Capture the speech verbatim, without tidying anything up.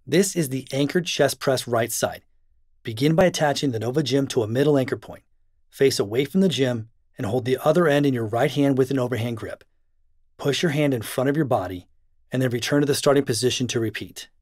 This is the anchored chest press right side. Begin by attaching the Nova Gym to a middle anchor point. Face away from the gym and hold the other end in your right hand with an overhand grip. Push your hand in front of your body and then return to the starting position to repeat.